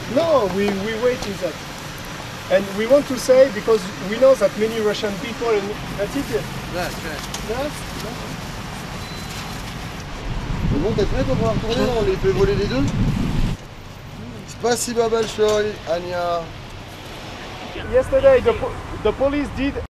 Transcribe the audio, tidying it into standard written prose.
No, we wait in that. And we want to say, because we know that many Russian people, and that's it. That's right. Yes? C'est bon, t'es prêt pour pouvoir retourner? On les fait voler les deux? Spasiba большое, Anya. Yesterday the police did